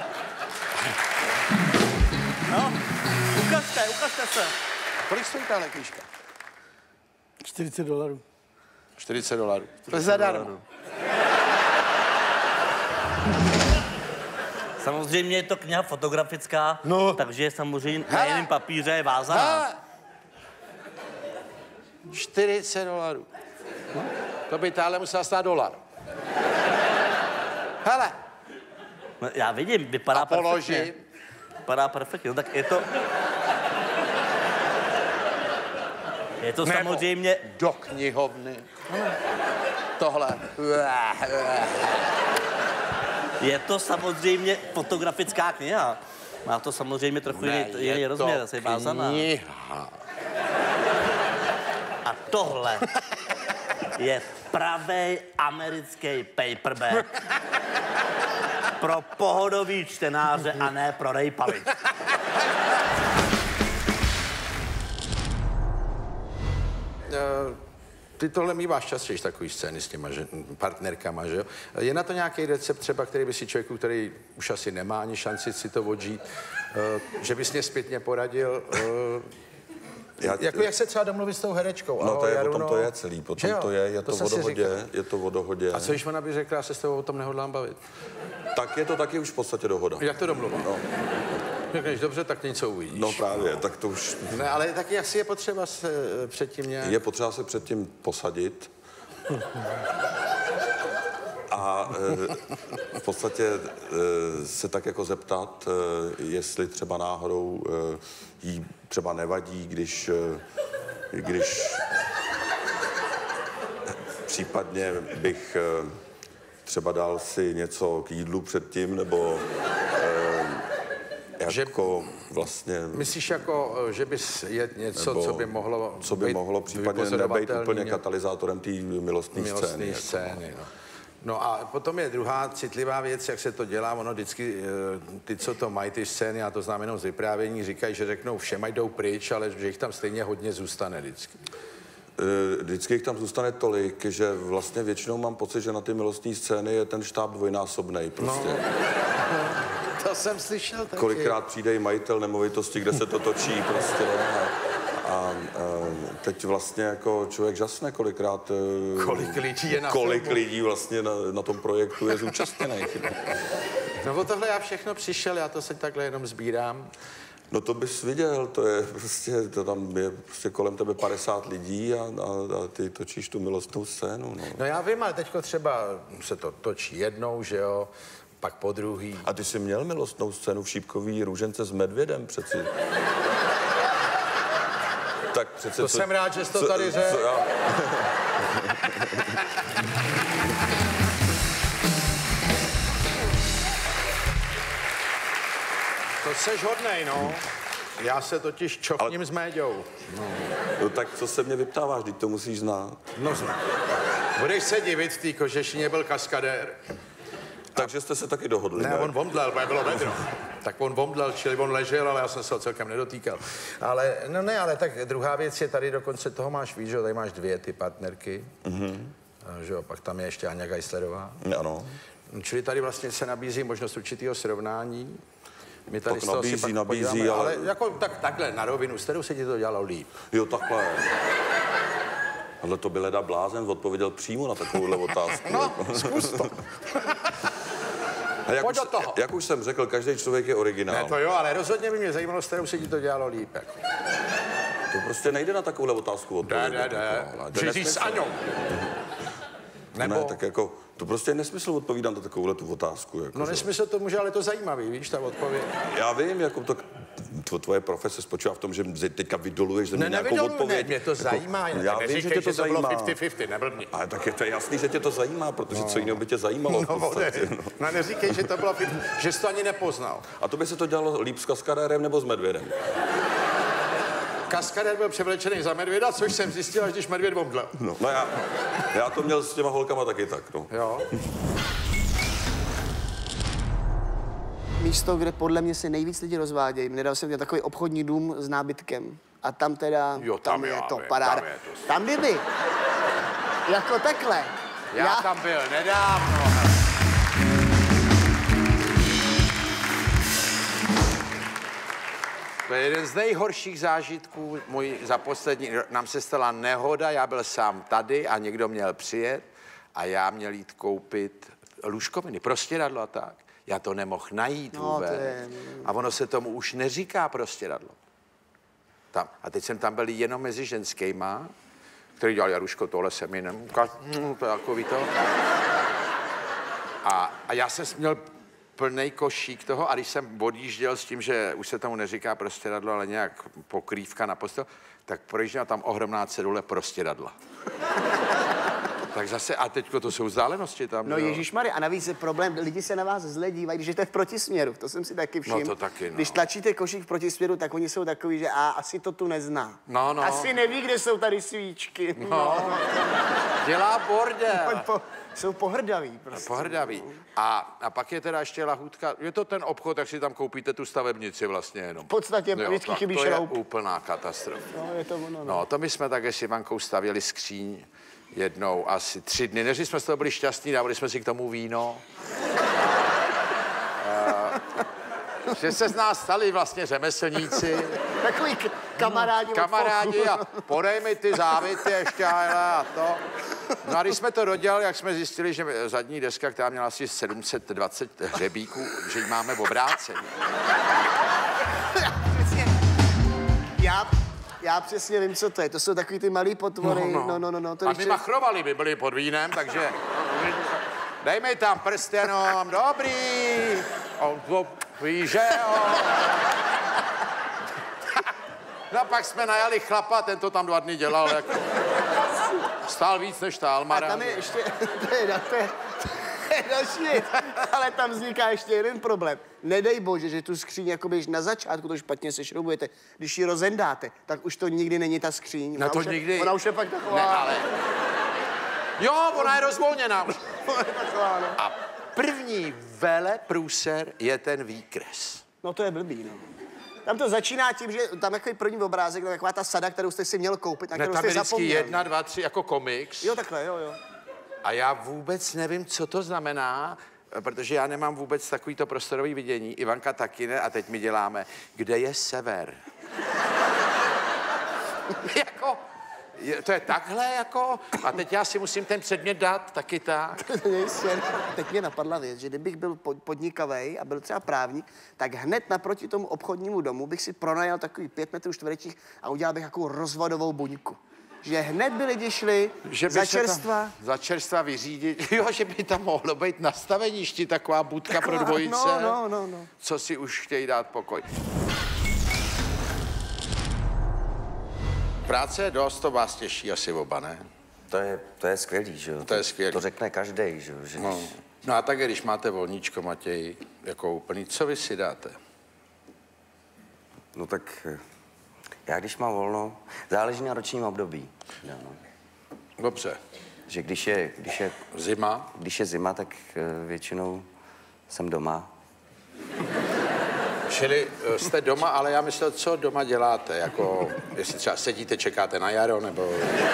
No, ukažte se.
Kolik stojí tahle knížka?
$40.
$40. To je zadarmo.
Samozřejmě je to kniha fotografická, takže samozřejmě na jiném papíře je vázaná.
$40. To by tahle musela stát $1. Hele.
No, já vidím, vypadá perfektně. Vypadá perfektně, no tak je to... Je to
nebo
samozřejmě...
do knihovny. Tohle.
Je to samozřejmě fotografická kniha. Má to samozřejmě trochu jiný rozměr, asi vázaná.
Kniha.
A tohle je pravý americký paperback pro pohodový čtenáře a ne pro rejpavy.
Ty tohle míváš častěji takový scény s těma partnerkama, že jo? Je na to nějaký recept třeba, který by si člověku, který už asi nemá ani šanci si to odžít, že bys mě zpětně poradil, jak se třeba domluvit s tou herečkou?
No to je, potom to je celý, potom to je to o dohodě,
A co když ona by řekla, já se s tebou o tom nehodlám bavit?
Tak je to taky už v podstatě dohoda.
Jak to domluvit? No. Řekneš, dobře, tak něco uvidíš.
No právě, tak to už...
Ne, ale taky asi je potřeba se předtím nějak...
Je potřeba se předtím posadit. A v podstatě se tak jako zeptat, jestli třeba náhodou jí třeba nevadí, když případně bych třeba dal si něco k jídlu předtím, nebo jako vlastně...
Myslíš jako, že bys je něco, co by mohlo
případně nebejt úplně katalyzátorem té milostné scény.
No a potom je druhá citlivá věc, jak se to dělá. Ono vždycky, ty, co to mají, ty scény, a to znám jenom z vyprávění, říkají, že řeknou všem, jdou pryč, ale že jich tam stejně hodně zůstane vždycky.
Vždycky jich tam zůstane tolik, že vlastně většinou mám pocit, že na ty milostní scény je ten štáb dvojnásobnej prostě.
No. To jsem slyšel taky.
Kolikrát přijde i majitel nemovitosti, kde se to točí prostě. A teď vlastně jako člověk žasne, kolikrát... Kolik lidí vlastně na tom projektu je zúčastněných.
No o tohle já všechno přišel, já to se takhle jenom sbírám.
No to bys viděl, to je prostě, to tam je prostě kolem tebe 50 lidí a ty točíš tu milostnou scénu.
No já vím, ale teďko třeba se to točí jednou, že jo, pak po druhý.
A ty jsi měl milostnou scénu v Šípkový Růžence s medvědem přeci. Tak přece...
To jsem rád, že jsi to tady řekl. To seš hodnej, no. Já se totiž čokním s méďou.
No tak co se mě vyptáváš, teď to musíš znát.
No znám. Budeš se divit, v té Kožešině byl kaskadér.
Takže jste se taky dohodli,
ne? On vomdlel, bylo vedro. Tak on vomdlel, čili on ležel, ale já jsem se ho celkem nedotýkal. Ale, no ne, ale tak druhá věc je, tady dokonce toho máš víc, že tady máš 2 ty partnerky. Že jo, pak tam je ještě Aňa Geislerová.
Ano.
Čili tady vlastně se nabízí možnost určitého srovnání. My tady
tak nabízí,
ale jako takhle na rovinu, s kterou se ti to dělalo líp.
Jo, takhle. Ale to by leda blázen odpověděl přímo na takovouhle otázku.
No, zkus to.
Jak už jsem řekl, každý člověk je originál.
Ne, to jo, ale rozhodně by mě zajímalo, s kterou se ti to dělalo líp. Jako.
To prostě nejde na takovouhle otázku odpovědět.
Říct s Aňou.
Nebo... Ne, tak jako, to prostě je nesmysl odpovídat na takovouhle tu otázku. Jako,
no nesmysl to může, ale to zajímavý, víš, ta odpověď.
Já vím, jako to tvoje profese spočívá v tom, že teďka vydoluješ ze mě nějakou odpověď.
Ne, mě to jako, zajímá.
Já vím, že tě to zajímá.
To bylo 50-50, neblbni.
Ale tak je to jasný, že tě to zajímá, protože co jiného by tě zajímalo v podstatě.
No neříkej, že to bylo 50, že jsi to ani nepoznal.
A to by se to dělalo líp s kaskadérem nebo s medvědem?
Kaskadér byl převlečený za medvěda, což jsem zjistil, až když medvěd omdlel.
No já to měl s těma holkama taky tak, no.
Jo.
Místo, kde podle mě se nejvíc lidi rozvádějí, nedal jsem takový obchodní dům s nábytkem. a tam teda,
Jo,
tam je
já
to
vím,
paráda.
tam je to.
Tam kdyby, jako takhle.
Já tam byl nedávno. To je jeden z nejhorších zážitků můj za poslední. Nám se stala nehoda, já byl sám tady a někdo měl přijet a já měl jít koupit lůžkoviny, prostěradlo a tak. Já to nemohl najít vůbec. A ono se tomu už neříká prostěradlo. Tam. A teď jsem tam byl jenom mezi ženskýma, který dělal Jaruško, tohle jsem jenom ukáž, to je takový to. A já jsem měl plnej košík toho a když jsem odjížděl s tím, že už se tomu neříká prostěradlo, ale nějak pokrývka na postel, tak projížděla tam ohromná cedule prostěradla. Tak zase, a teďko to jsou vzdálenosti tam.
No ježišmarja, a navíc je problém, lidi se na vás zle dívají, když jdete v protisměru, to jsem si taky všiml.
No to taky, no.
Když tlačíte košík v protisměru, tak oni jsou takový, že asi to tu nezná.
No.
Asi neví, kde jsou tady svíčky.
No. Dělá bordel.
Jsou pohrdaví prostě.
Pohrdaví. A pak je teda ještě lahůdka, je to ten obchod, tak si tam koupíte tu stavebnici vlastně jenom.
V podstatě vždycky chybí šroub.
To je úplná katastrofa.
No, je to ono,
no, to my jsme také s Ivankou stavěli skříň jednou asi 3 dny. Než jsme z toho byli šťastní, dávali jsme si k tomu víno. Že se z nás stali vlastně řemeslníci.
Takový kamarádi
a podej mi ty závity ještě a to. No a když jsme to dodělali, jak jsme zjistili, že zadní deska, která měla asi 720 hřebíků, že ji máme v obrácení.
Já přesně vím, co to je. To jsou takový ty malý potvory. No. To
a
ještě...
my machrovali by byli pod vínem, takže... Dej mi tam prst jenom, dobrý. Víš, že jo. No a pak jsme najali chlapa, ten to tam 2 dny dělal, jako... Stál víc než ta Almara.
A tam je ještě... To je další, ale tam vzniká ještě jeden problém. Nedej bože, že tu skříň, jakoby na začátku to špatně sešroubujete. Když ji rozendáte, tak už to nikdy není ta skříň.
No to nikdy.
Ona už je pak taková...
Ne, ale... Jo, ona je rozvolněná. A první průser je ten výkres.
No to je blbý, no. Tam to začíná tím, že tam je takový první obrázek, taková ta sada, kterou jste si měl koupit, na kterou jste zapomněl.
1, 2, 3 jako komiks.
Jo, takhle, jo.
A já vůbec nevím, co to znamená, protože já nemám vůbec takovýto prostorový vidění. Ivanka taky ne a teď my děláme, kde je sever. Jako, to je takhle jako, a teď já si musím ten předmět dát taky tak.
Teď mě napadla věc, že kdybych byl podnikavej a byl třeba právník, tak hned naproti tomu obchodnímu domu bych si pronajal takový 5 metrů čtverečních a udělal bych takovou rozvodovou buňku. Že hned by lidi šli
za čerstva vyřídit. Jo, že by tam mohlo být na staveništi taková budka pro dvojice.
No.
Co si už chtějí dát pokoj. Práce je dost, to vás těší asi oba, ne?
To je skvělý, že jo?
To je skvělý.
To řekne každej, že jo?
No a tak, když máte volníčko, Matěj, jako úplný, co vy si dáte?
No tak já když mám volno, záleží na ročním období. No.
Dobře.
Že když je
zima?
Když je zima, tak většinou jsem doma.
Čili jste doma, ale já myslel, co doma děláte, jako jestli třeba sedíte, čekáte na jaro, nebo...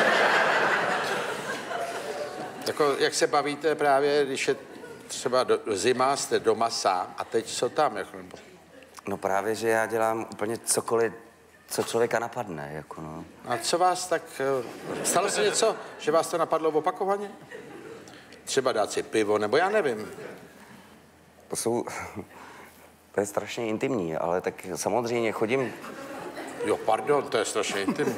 Jako, jak se bavíte právě, když je třeba zima, jste doma sám a teď co tam, jako, nebo...
No právě, že já dělám úplně cokoliv, co člověka napadne, jako no.
A co vás tak... Stalo se něco, že vás to napadlo opakovaně? Třeba dát si pivo, nebo já nevím.
To je strašně intimní, ale tak samozřejmě chodím...
Jo, pardon, to je strašně intimní.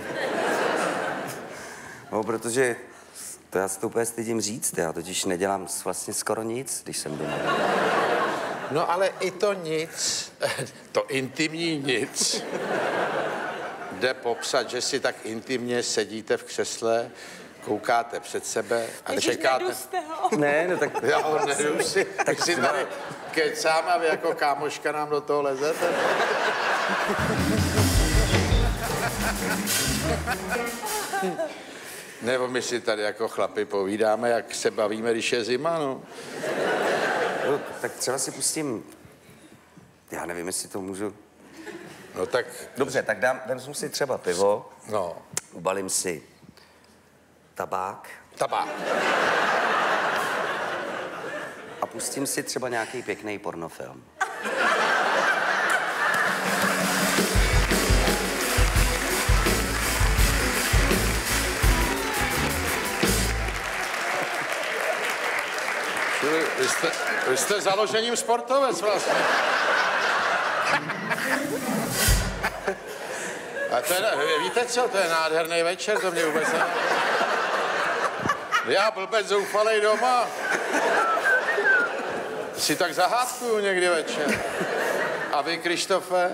No, protože to já se to úplně stydím říct, já totiž nedělám vlastně skoro nic, když jsem doma.
No, ale i to nic, to intimní nic, jde popsat, že si tak intimně sedíte v křesle, koukáte před sebe a čekáte...
Ne, no tak...
Já ho nedu si, tak si tady kecám a vy jako kámoška nám do toho lezete. Nebo my si tady jako chlapi povídáme, jak se bavíme, když je zima, no.
No, tak třeba si pustím... Já nevím, jestli to můžu...
No tak...
Dobře, tak vezmu si třeba pivo.
No.
Ubalím si tabák.
Tabák.
A pustím si třeba nějaký pěkný pornofilm.
Vy jste založením sportovec vlastně. A to je, víte co, to je nádherný večer, to mě vůbec nevím. Já blbec zoufalej doma. Si tak zahádkuju někdy večer. A vy, Krištofe?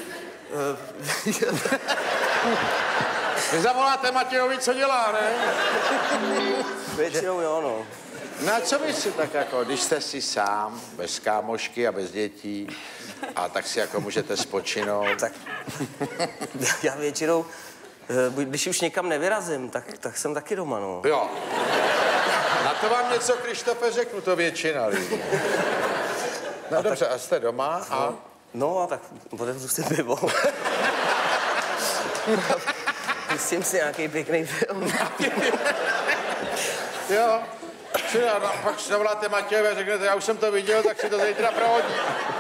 Vy zavoláte Matějovi, co dělá, ne?
Většinou jo, no.
No a co vy si tak jako, když jste si sám, bez kámošky a bez dětí, a tak si jako můžete spočinout?
Tak já většinou, když už někam nevyrazím, tak jsem taky doma, no.
Jo. Na to vám něco, Krištofe, řeknu, to většina lidí. No dobře, a jste doma a...
No a tak otevřu si pivo. Pustím si nějaký pěkný film.
Jo. Čili a pak zavoláte Matějovi a řeknete, já už jsem to viděl, tak si to zítra prohodí.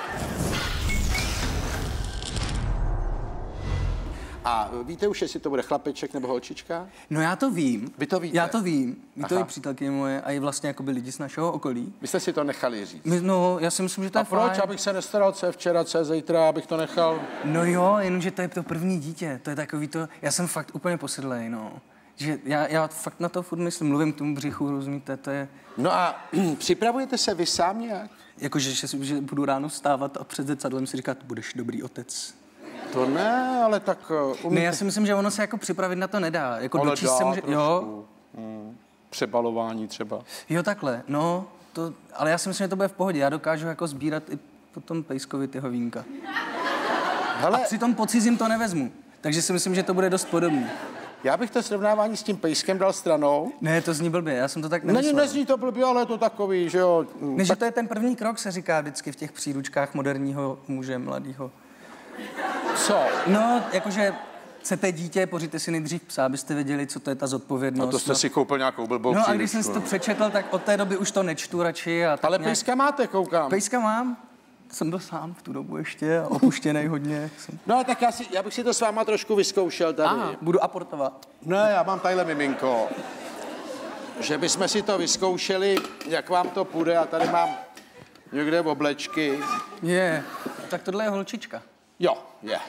A víte už, jestli to bude chlapeček nebo holčička?
No já to vím.
Vy to víte?
Já to vím. Ví to i přítelkyně moje a i vlastně jakoby lidi z našeho okolí.
Vy jste si to nechali říct?
No, já si myslím, že to je fajn.
A proč? Abych se nestaral, co je včera, co je zítra, abych to nechal?
No jo, jenomže to je to první dítě. To je takový to, já jsem fakt úplně posedlej, no. Že já fakt na to furt myslím, mluvím k tomu břichu, rozumíte, to je...
No a připravujete se vy sám nějak?
Jakože že budu ráno vstávat a před zrcadlem si říkat, budeš dobrý otec.
To ne, ale tak...
Ne, já si myslím, že ono se jako připravit na to nedá. Jako
ale
dočíst se může... Jo.
Přebalování třeba.
Jo, takhle, no, to... Ale já si myslím, že to bude v pohodě. Já dokážu jako sbírat i potom pejskovi tyho vínka. Hele. A přitom po cizím to nevezmu. Takže si myslím, že to bude dost podobný.
Já bych to srovnávání s tím pejskem dal stranou.
Ne, to zní blbě, já jsem to tak nemyslel.
Nezní to blbě, ale je to takový, že jo.
Ne, že to je ten první krok, se říká vždycky v těch příručkách moderního muže, mladýho.
Co?
No, jakože chcete dítě, pořiďte si nejdřív psa, abyste věděli, co to je ta zodpovědnost.
A to jste si koupil nějakou blbou
příručku.
příručku.
No a když jsem si to přečetl, tak od té doby už to nečtu radši. A
ale pejska máte, koukám.
Pejska mám. Jsem byl sám v tu dobu ještě a opuštěnej hodně.
No tak já bych si to s váma trošku vyzkoušel tady.
Aha, budu aportovat.
Ne, já mám tadyhle miminko. Že bychom si to vyzkoušeli, jak vám to půjde, a tady mám někde oblečky.
Tak tohle je holčička.
Jo, je.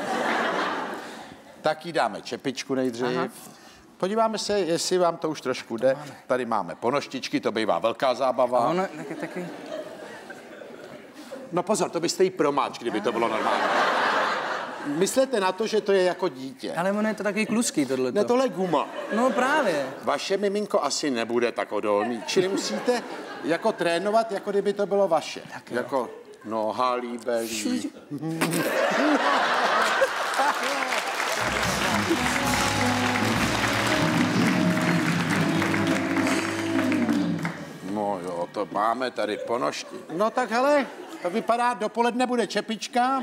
Tak jí dáme čepičku nejdřív. Aha. Podíváme se, jestli vám to už trošku jde. Tady máme ponoštičky, to bývá velká zábava.
A ono taky.
No pozor, to byste jí promáč, kdyby to bylo normální. Myslete na to, že to je jako dítě.
Ale ono je to takový kluský tohleto.
Ne, tohle je guma.
No právě.
Vaše miminko asi nebude tak odolný. Čili musíte jako trénovat, jako kdyby to bylo vaše. Tak jako noha líbelí. No jo, to máme tady ponožky. No tak hele, to vypadá, dopoledne bude čepička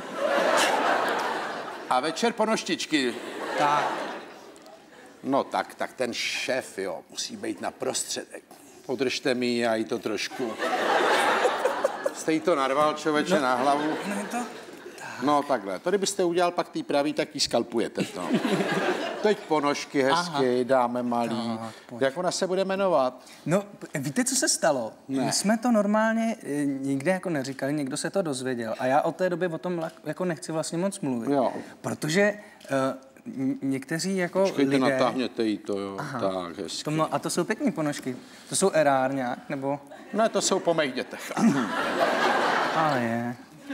a večer ponoštičky.
Tak.
No tak ten šéf, jo, musí být na prostředek. Podržte mi, já jí to trošku. Jste jí to narval, člověče, na hlavu. No takhle, to kdybyste udělal pak tý pravý, tak jí skalpujete to. Teď ponožky hezky, dáme malý. Jak ona se bude jmenovat?
No, víte, co se stalo?
Ne.
My jsme to normálně nikde jako neříkali, někdo se to dozvěděl. A já od té doby o tom jako nechci vlastně moc mluvit.
Jo.
Protože někteří jako
počkejte,
lidé...
natáhněte jí to, jo. Aha. Tak, hezky.
A to jsou pěkný ponožky. To jsou erár nějak, nebo...
Ne, to jsou po mých dětech.
Ale je.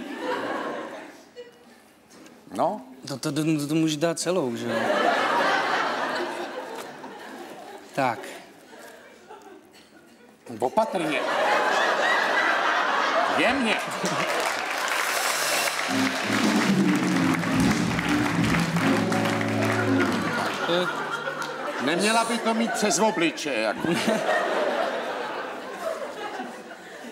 No?
To můžeš dát celou, že jo? Tak.
Opatrně. Jemně. Neměla by to mít přes obliče, jako.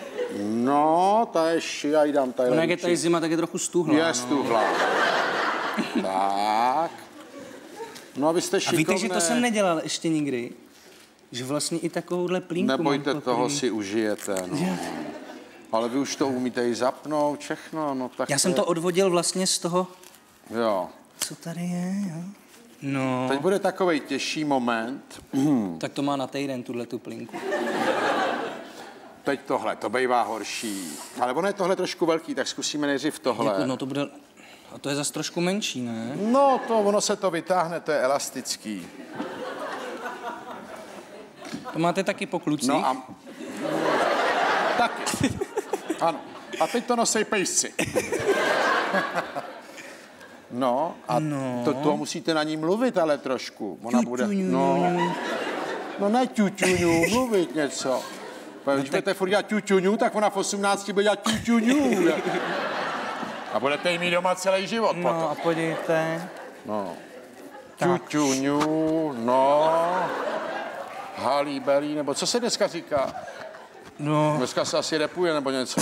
No, ta je já jí dám tady.
Jak je tady zima, tak je trochu stuhlá.
Je stuhlá. Tak. No a vy jste šikovné.
A víte, že to jsem nedělal ještě nikdy? Že vlastně i takovouhle plínku
nebojte, toho si užijete, no. Ale vy už to umíte i zapnout, všechno, no tak...
Já jsem to odvodil vlastně z toho...
Jo.
Co tady je, jo? No...
Teď bude takovej těžší moment.
Tak to má na týden, tu plínku.
Teď tohle, to bývá horší. Ale ono je tohle trošku velký, tak zkusíme nejdřív tohle.
No to bude... A to je zase trošku menší, ne?
No, ono se to vytáhne, to je elastický.
To máte taky po klucích?
No a... Taky. Ano. A teď to nosej pejsci. No, a to musíte na ní mluvit, ale trošku. Ona bude... No ne ťuťuňu, mluvit něco. Když budete furt dělat ťuťuňu, tak ona v 18 bude dělat ťuťuňu. A budete jí mít doma celý život potom.
No a podívejte.
No. Ťuťuňu, no. Halíbelí, nebo co se dneska říká?
No.
Dneska se asi repuje, nebo něco.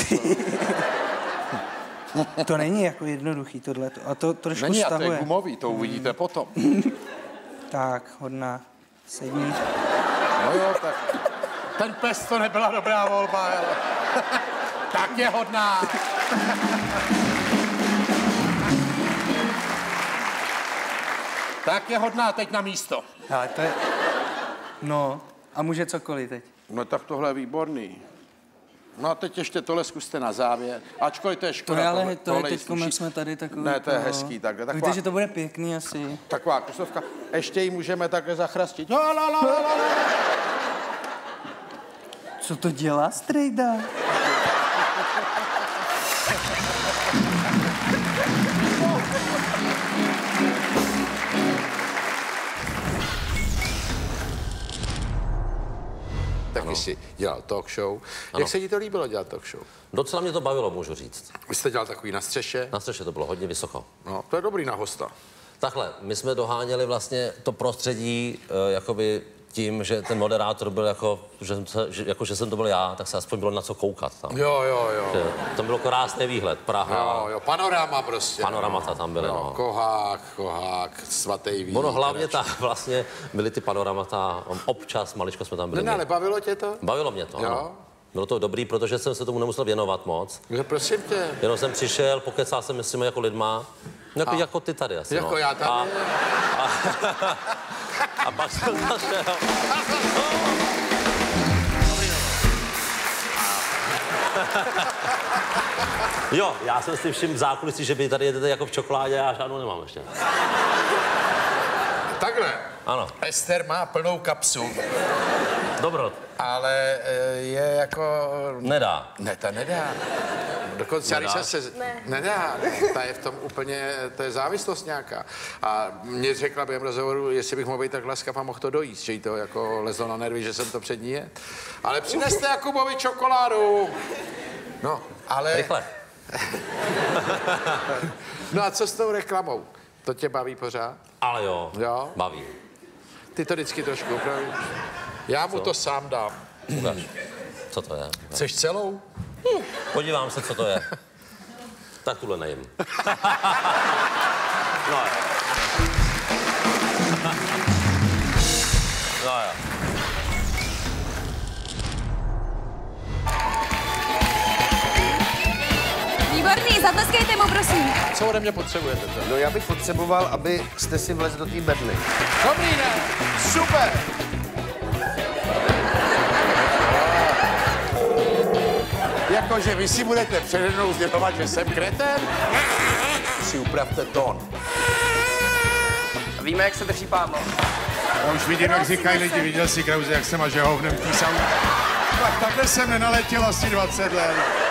To není jako jednoduchý tohleto. A to trošku
není,
stahuje.
Není, a to je gumový, to uvidíte potom.
Tak, hodná. Sedni.
No jo, tak ten pes to nebyla dobrá volba, ale tak je hodná. Tak je hodná, teď na místo.
Ale to je... No, a může cokoliv teď.
No tak tohle je výborný. No a teď ještě tohle zkuste na závěr. Ačkoliv to je škoda.
To je teď, jak jsme tady takový...
Ne, to je hezký. Taková,
víte, že to bude pěkný asi.
Taková kusovka. Ještě ji můžeme takhle zachrastit.
Co to dělá, strejda?
Taky si dělal talk show.
Ano.
Jak se ti to líbilo dělat talk show?
Docela mě to bavilo, můžu říct.
Vy jste dělal takový na střeše?
Na střeše to bylo hodně vysoko.
No, to je dobrý na hosta.
Takhle, my jsme doháněli vlastně to prostředí jakoby tím, že ten moderátor byl že jsem to byl já, tak se aspoň bylo na co koukat tam.
Jo.
Že, tam bylo krásný výhled, Praha.
Jo, panorama prostě.
Panoramata tam byly, no.
Kohák, svatý vítr.
Ono hlavně tak vlastně byly ty panoramata, občas maličko jsme tam byli.
Ne, ale bavilo tě to?
Bavilo mě to, ano. Bylo to dobrý, protože jsem se tomu nemusel věnovat moc.
No, prosím tě.
Jenom jsem přišel, pokecal jsem s těmi jako lidma, jako ty tady asi,
jako já tady.
A pak jsem zašel. Jo, já jsem si všiml v zákulisí, že vy tady jedete jako v čokoládě a žádnou nemám ještě.
Takhle.
Ano.
Ester má plnou kapsu.
Dobrot.
Ale je jako...
Nedá.
Ne, ta nedá. Dokonce Alisa se... Nedá. Ta je v tom úplně... To je závislost nějaká. A mě řekla během rozhovoru, jestli bych mohl být tak laskav a mohl to dojíst, že jí to jako lezlo na nervy, že jsem to před ní je. Ale přineste Jakubovi čokoládu. No, ale...
Rychle.
No a co s tou reklamou? To tě baví pořád?
Ale jo, baví.
Ty to vždycky trošku upravíš. Já mu to sám dám.
Ukaž. Co to je?
Chceš celou?
Podívám se, co to je. Tak tuhle nejím. No jo. No jo.
Výborný, zatleskejte mu, prosím.
Co ode mě potřebujete?
No já bych potřeboval, abyste si vlez do té bedny.
Dobrý, ne? Super! Jakože vy si budete přede mnou sdělovat, že jsem kreten? Si upravte tón.
Víme, jak se drží pádlo.
Já už vidím, jak říkají lidi, viděl jsi, Krause, jak se maže hovnem v té sauně. Tak takhle jsem nenaletěl asi 20 let.